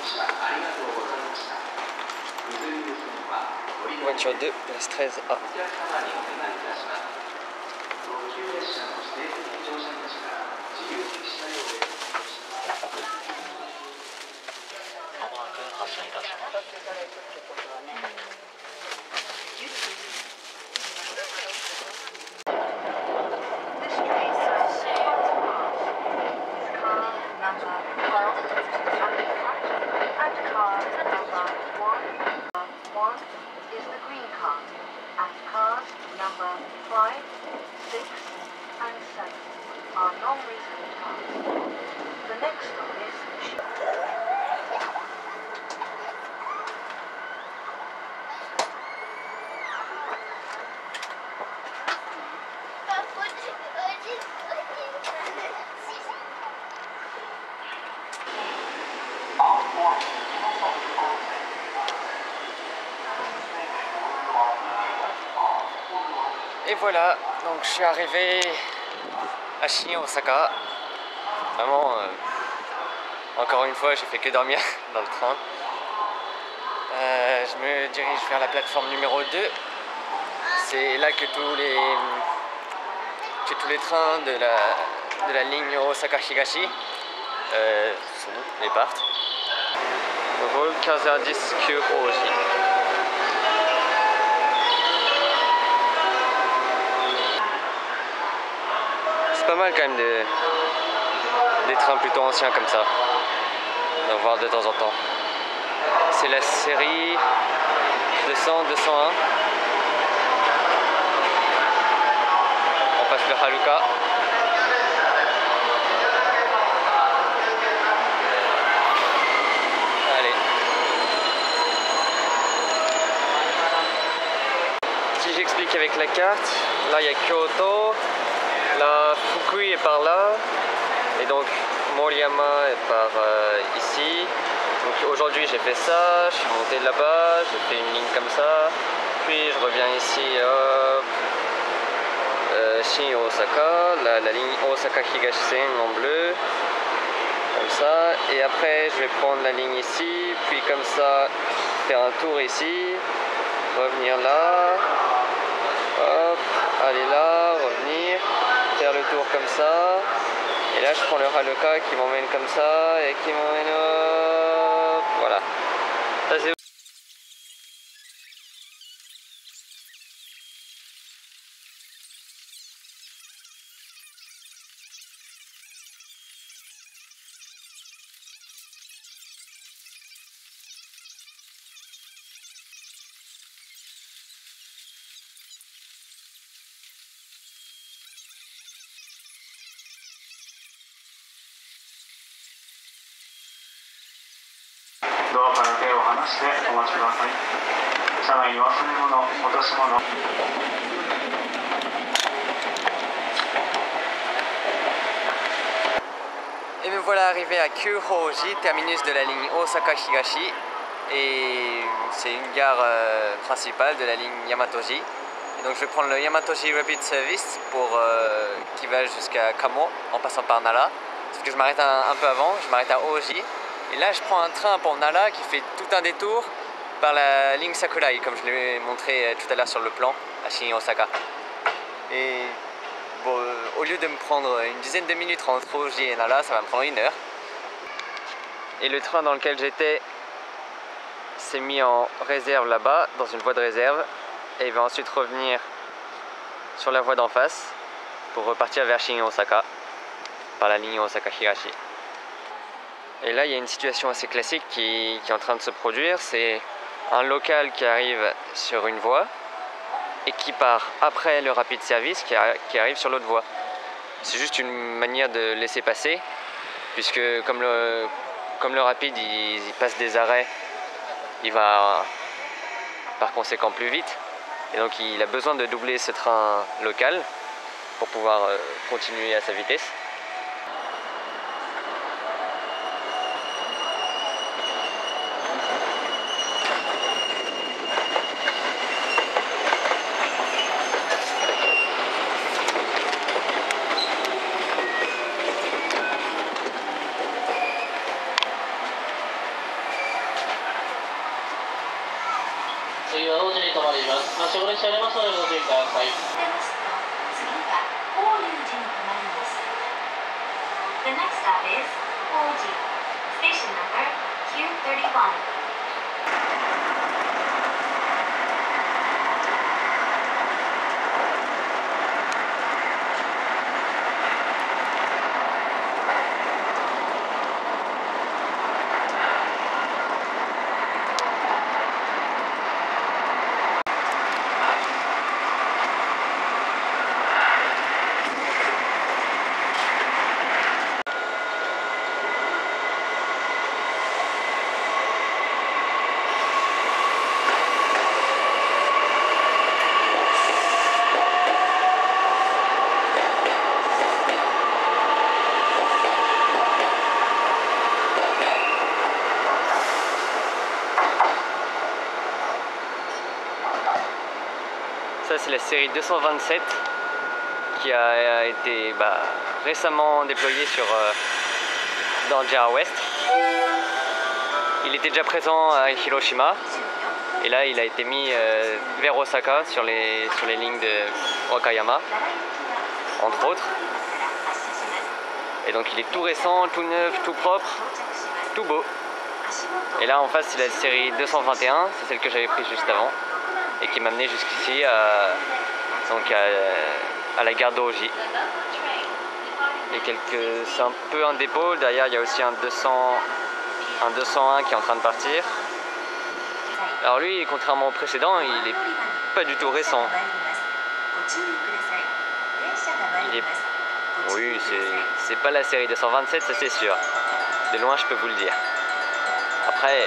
Voiture 2, place 13A. Is the green car, and cars number 5, 6, and 7 are non-resident cars. The next stop is Et voilà, donc je suis arrivé à Shinya Osaka. Vraiment, encore une fois, j'ai fait que dormir dans le train. Je me dirige vers la plateforme numéro 2. C'est là que tous les trains de la ligne Osaka Higashi sont et partent. Vol 15h10 Kyuhoji. C'est pas mal quand même des trains plutôt anciens comme ça, d'en voir de temps en temps. C'est la série 200, 201. On passe le Haruka. Allez. Si j'explique avec la carte, là il y a Kyoto, là Fukui est par là, et donc Moriyama est par ici. Donc aujourd'hui j'ai fait ça, je suis monté là-bas, j'ai fait une ligne comme ça, puis je reviens ici, hop, Shinya Osaka, la ligne Osaka Higashisen en bleu, comme ça, et après je vais prendre la ligne ici, puis comme ça, faire un tour ici, revenir là, hop, aller là, revenir, faire le tour comme ça, et là je prends le Haruka qui m'emmène comme ça, et qui m'emmène hop, voilà. Ça, c'est Et me voilà arrivé à Kyuhoji, terminus de la ligne Osaka Higashi, et c'est une gare principale de la ligne Yamatoji. Et donc je vais prendre le Yamatoji Rapid Service qui va jusqu'à Kamo en passant par Nara. Sauf que je m'arrête un peu avant, je m'arrête à Oji. Et là je prends un train pour Nara qui fait tout un détour par la ligne Sakurai, comme je l'ai montré tout à l'heure sur le plan à Shinya Osaka. Et bon, au lieu de me prendre une dizaine de minutes entre Oji et Nara, ça va me prendre 1 heure. Et le train dans lequel j'étais s'est mis en réserve là-bas, dans une voie de réserve, et il va ensuite revenir sur la voie d'en face pour repartir vers Shinya Osaka par la ligne Osaka Higashi. Et là il y a une situation assez classique qui est en train de se produire, c'est un local qui arrive sur une voie et qui part après le rapid service qui arrive sur l'autre voie. C'est juste une manière de laisser passer, puisque comme le rapide il passe des arrêts, il va par conséquent plus vite, et donc il a besoin de doubler ce train local pour pouvoir continuer à sa vitesse. ます。ご列車ありますのでご注意ください。 The next stop is Oji, station number Q31. Ça c'est la série 227 qui a été récemment déployée dans le JR West. Il était déjà présent à Hiroshima et là il a été mis vers Osaka sur les lignes de Wakayama entre autres. Et donc il est tout récent, tout neuf, tout propre, tout beau. Et là en face c'est la série 221, c'est celle que j'avais prise juste avant et qui m'a amené jusqu'ici à la gare d'Oji. C'est un peu un dépôt, derrière il y a aussi un 201 qui est en train de partir. Alors lui, contrairement au précédent, il est pas du tout récent. Oui, c'est pas la série 227, ça c'est sûr. De loin je peux vous le dire. Après,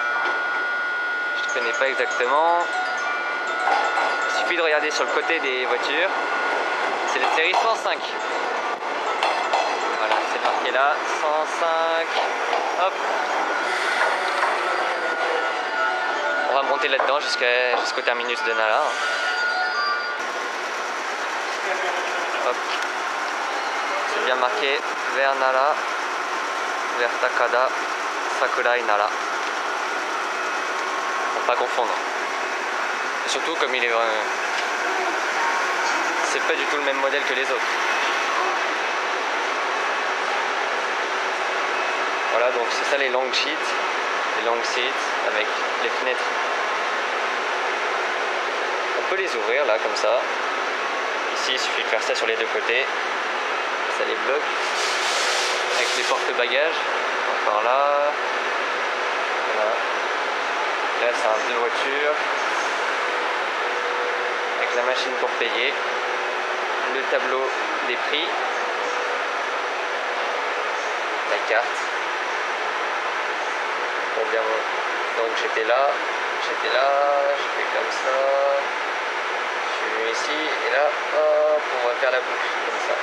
je connais pas exactement. Il suffit de regarder sur le côté des voitures. C'est la série 105. Voilà, c'est marqué là, 105. Hop. On va monter là-dedans jusqu'au terminus de Nara. Hop. C'est bien marqué vers Nara, vers Takada, Sakurai Nara. Pour pas confondre. Et surtout comme il est c'est pas du tout le même modèle que les autres. Voilà, donc c'est ça les long seats avec les fenêtres. On peut les ouvrir là comme ça. Ici il suffit de faire ça sur les deux côtés. Ça les bloque avec les porte-bagages. Encore là. Voilà. Là c'est un deux voitures. Avec la machine pour payer. Le tableau des prix. La carte. Pour bien voir. Donc j'étais là, je fais comme ça. Je suis venu ici et là, hop, on va faire la boucle comme ça.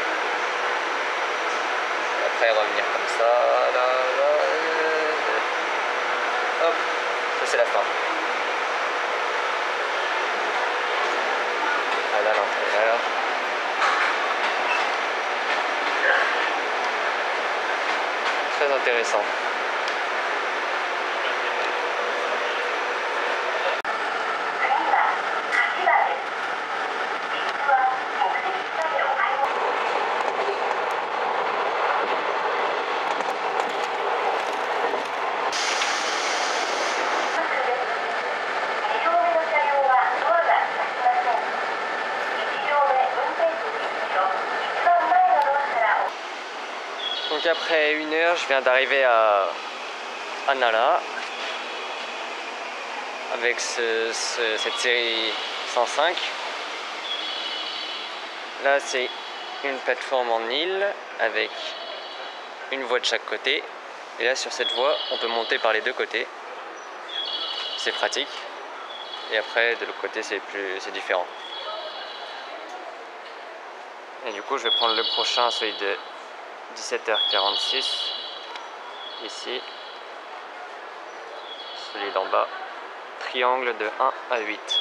Après revenir comme ça, là, hop, ça c'est la fin. Voilà l'intérieur. Très intéressant. Donc après 1 heure, je viens d'arriver à Nara avec cette série 105. Là c'est une plateforme en île avec une voie de chaque côté. Et là sur cette voie, on peut monter par les deux côtés. C'est pratique. Et après de l'autre côté c'est différent. Et du coup je vais prendre le prochain, celui de 17h46 ici, celui d'en bas, triangle de 1 à 8.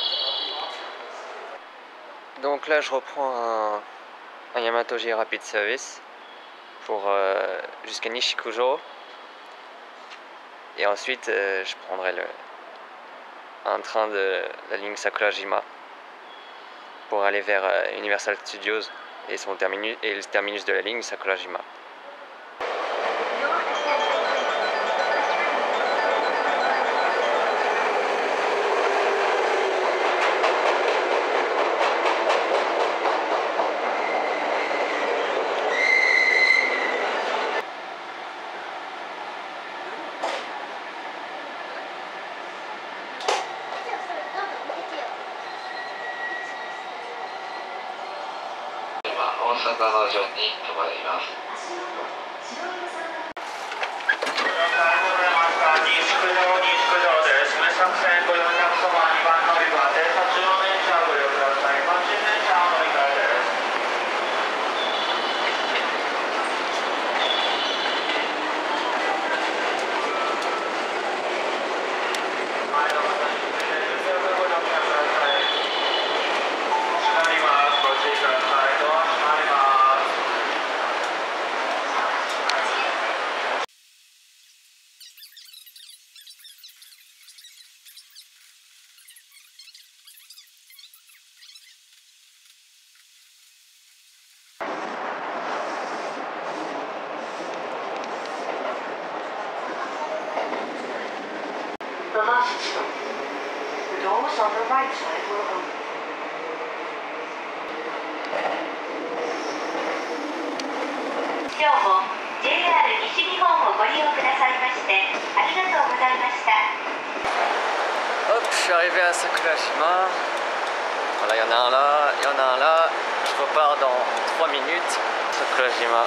Donc là je reprends un Yamatoji Rapid Service pour jusqu'à Nishikujo et ensuite je prendrai un train de la ligne Sakurajima pour aller vers Universal Studios et le terminus de la ligne Sakurajima. The last stop. The doors on the right side will open. 今日も JR 西日本をご利用くださいましてありがとうございました。 Hop, je suis arrivé à Sakurajima. Voilà, il y en a un là, il y en a un là. Je repars dans 3 minutes. Sakurajima.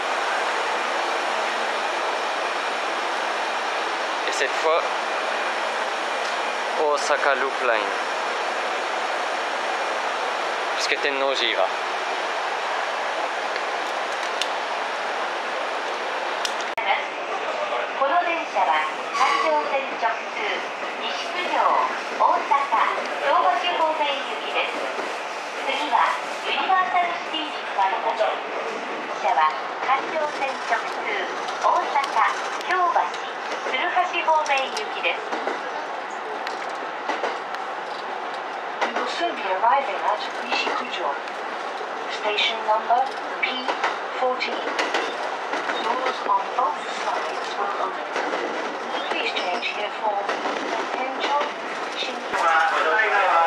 Et cette fois, Osaka Loop Line. Jusqu'à Tennoji va. この電車は環状線直通西九条大阪京橋方面行きです。次はユニバーサルシティに変わります。電車は環状線直通大阪京橋鶴橋方面行きです。 We will soon be arriving at Nishikujo. Station number P14. Doors on both sides will open. Please change here for Tenjo Shinkansen.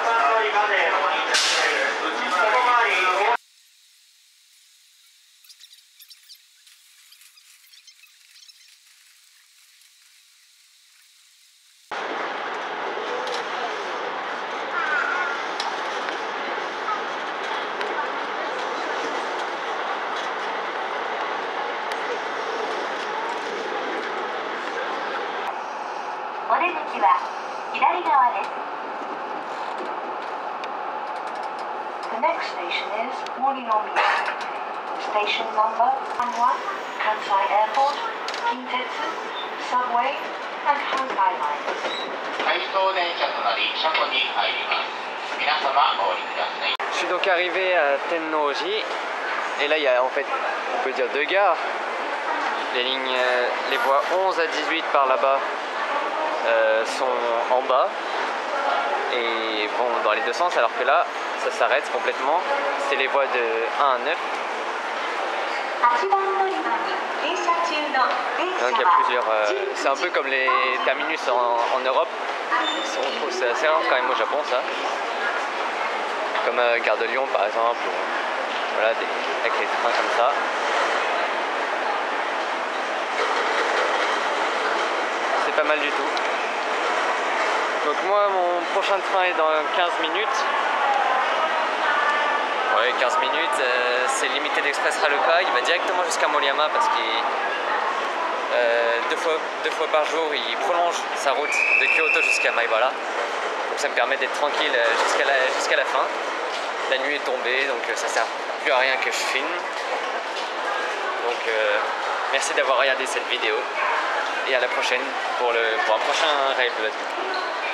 お出口は左側です。 The next station is Morinomiya. Station number 11, Kansai Airport, Kintetsu, Subway, and Kansai Lines. 回送電車となり車庫に入ります。皆様お降りください。 Je suis donc arrivé à Tennoji. Et là, il y a en fait, on peut dire 2 gares. Les voies 11 à 18 par là-bas sont en bas et vont dans les deux sens, alors que là ça s'arrête complètement. C'est les voies de 1 à 9. Donc il y a plusieurs. C'est un peu comme les terminus en Europe. On trouve c'est assez rare quand même au Japon ça. Comme Gare de Lyon par exemple. Voilà, avec les trains comme ça. C'est pas mal du tout. Donc moi mon prochain train est dans 15 minutes. Ouais, 15 minutes, c'est limité d'Express Haruka. Il va directement jusqu'à Moriyama parce qu'il deux fois par jour il prolonge sa route de Kyoto jusqu'à Maibara. Donc ça me permet d'être tranquille jusqu'à la fin. La nuit est tombée, donc ça sert plus à rien que je filme. Donc merci d'avoir regardé cette vidéo et à la prochaine pour un prochain Railblood.